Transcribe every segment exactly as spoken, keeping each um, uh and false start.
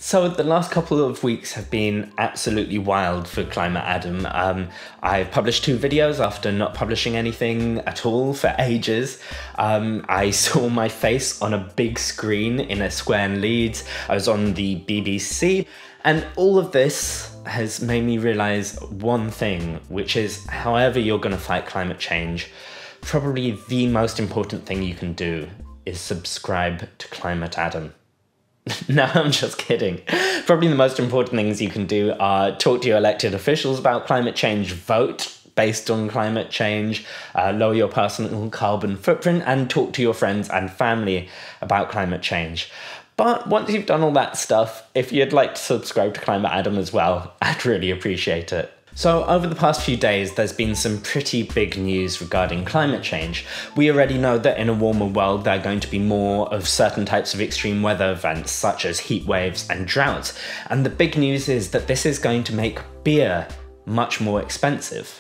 So the last couple of weeks have been absolutely wild for ClimateAdam. Um, I've published two videos after not publishing anything at all for ages. Um, I saw my face on a big screen in a square in Leeds. I was on the B B C. And all of this has made me realise one thing, which is however you're going to fight climate change, probably the most important thing you can do is subscribe to ClimateAdam. No, I'm just kidding. Probably the most important things you can do are talk to your elected officials about climate change, vote based on climate change, uh, lower your personal carbon footprint, and talk to your friends and family about climate change. But once you've done all that stuff, if you'd like to subscribe to ClimateAdam as well, I'd really appreciate it. So over the past few days, there's been some pretty big news regarding climate change. We already know that in a warmer world, there are going to be more of certain types of extreme weather events, such as heat waves and droughts. And the big news is that this is going to make beer much more expensive.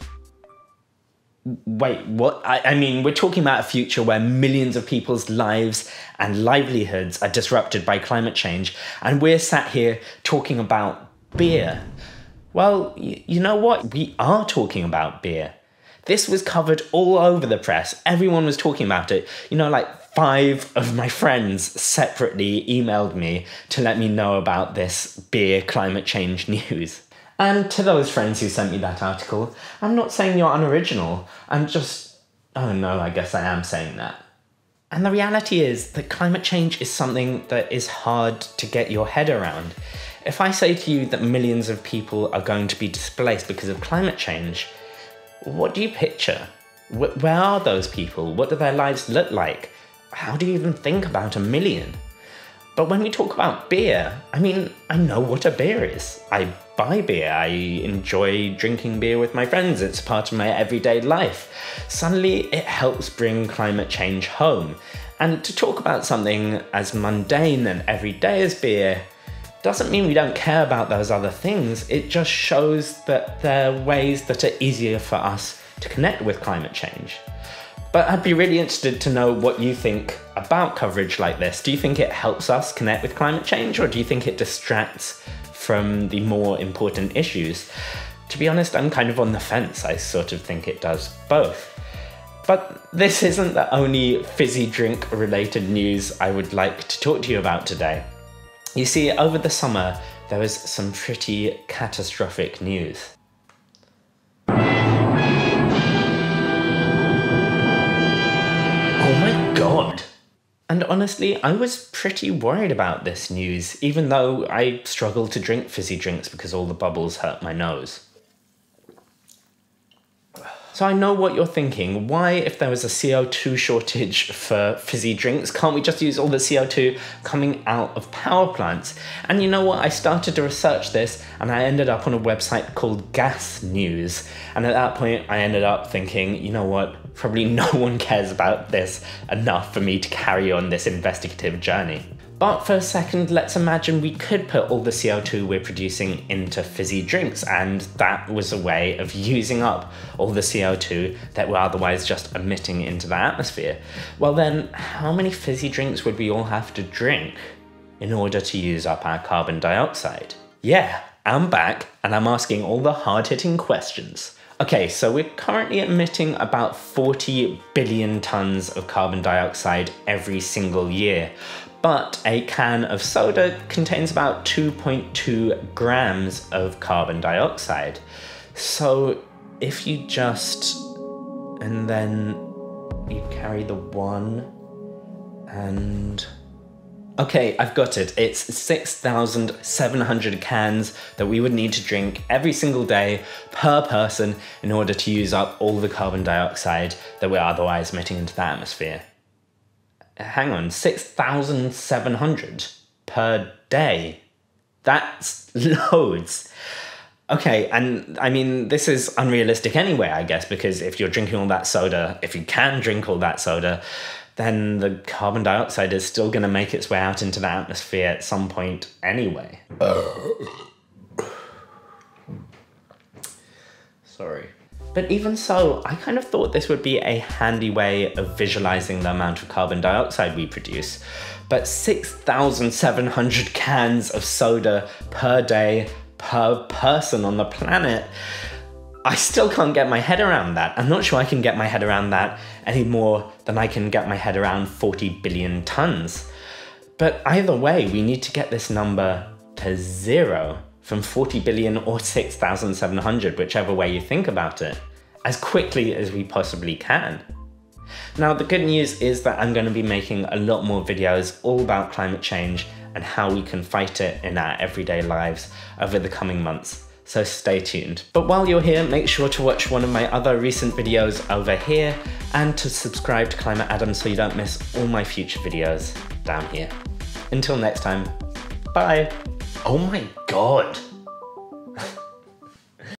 Wait, what? I, I mean, we're talking about a future where millions of people's lives and livelihoods are disrupted by climate change, and we're sat here talking about beer. Well, you know what? We are talking about beer. This was covered all over the press. Everyone was talking about it. You know, like five of my friends separately emailed me to let me know about this beer climate change news. And to those friends who sent me that article, I'm not saying you're unoriginal. I'm just... oh no, I guess I am saying that. And the reality is that climate change is something that is hard to get your head around. If I say to you that millions of people are going to be displaced because of climate change, what do you picture? Where are those people? What do their lives look like? How do you even think about a million? But when we talk about beer, I mean, I know what a beer is. I buy beer, I enjoy drinking beer with my friends, it's part of my everyday life. Suddenly, it helps bring climate change home. And to talk about something as mundane and everyday as beer doesn't mean we don't care about those other things, it just shows that there are ways that are easier for us to connect with climate change. But I'd be really interested to know what you think about coverage like this. Do you think it helps us connect with climate change, or do you think it distracts from the more important issues? To be honest, I'm kind of on the fence. I sort of think it does both. But this isn't the only fizzy drink related news I would like to talk to you about today. You see, over the summer, there was some pretty catastrophic news. Oh my god! And honestly, I was pretty worried about this news, even though I struggle to drink fizzy drinks because all the bubbles hurt my nose. So I know what you're thinking. Why, if there was a C O two shortage for fizzy drinks, can't we just use all the C O two coming out of power plants? And you know what? I started to research this and I ended up on a website called Gas News. And at that point, I ended up thinking, you know what? Probably no one cares about this enough for me to carry on this investigative journey. But for a second, let's imagine we could put all the C O two we're producing into fizzy drinks, and that was a way of using up all the C O two that we're otherwise just emitting into the atmosphere. Well then, how many fizzy drinks would we all have to drink in order to use up our carbon dioxide? Yeah, I'm back, and I'm asking all the hard-hitting questions. Okay, so we're currently emitting about forty billion tons of carbon dioxide every single year. But a can of soda contains about two point two grams of carbon dioxide. So if you just, and then you carry the one, and... okay, I've got it. It's six thousand seven hundred cans that we would need to drink every single day per person in order to use up all the carbon dioxide that we're otherwise emitting into the atmosphere. Hang on, six thousand seven hundred per day? That's loads. Okay, and I mean, this is unrealistic anyway, I guess, because if you're drinking all that soda, if you can drink all that soda, then the carbon dioxide is still going to make its way out into the atmosphere at some point anyway. Sorry. But even so, I kind of thought this would be a handy way of visualizing the amount of carbon dioxide we produce. But six thousand seven hundred cans of soda per day per person on the planet, I still can't get my head around that. I'm not sure I can get my head around that any more than I can get my head around forty billion tons. But either way, we need to get this number to zero, from forty billion or six thousand seven hundred, whichever way you think about it, as quickly as we possibly can. Now, the good news is that I'm going to be making a lot more videos all about climate change and how we can fight it in our everyday lives over the coming months, so stay tuned. But while you're here, make sure to watch one of my other recent videos over here and to subscribe to ClimateAdam so you don't miss all my future videos down here. Until next time, bye. Oh my God.